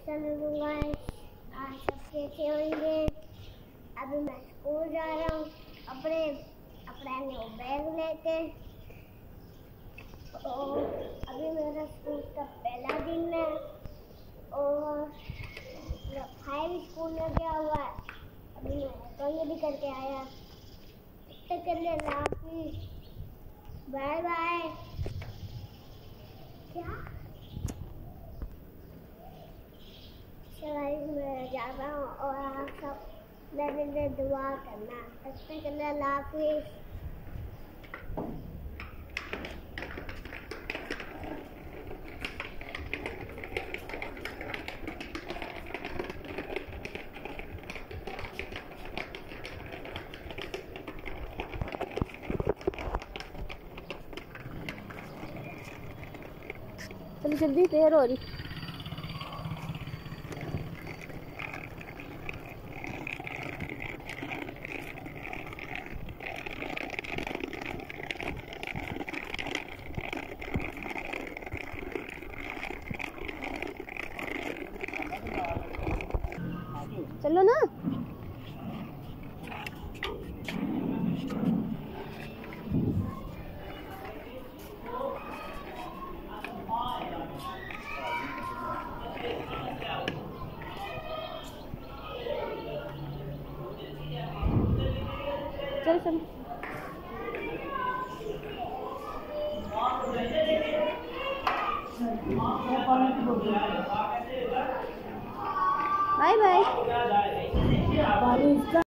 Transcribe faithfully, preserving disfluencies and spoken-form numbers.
चलूँगा। आज सब कैसे होंगे। अभी मैं स्कूल जा रहा हूँ अपने अपना न्यू बैग लेके। और अभी मेरा स्कूल का पहला दिन है और फाइव स्कूल में गया हुआ है। अभी मैं तो ये भी करके आया। तब तक के लिए बाय बाय। क्या चलो मैं जा रहा हूँ और आप सब मेरे लिए दुआ करना। तब तक के लिए हाफिज़। चलो जल्दी देर हो रही। चलो ना। चल चल। Bye bye.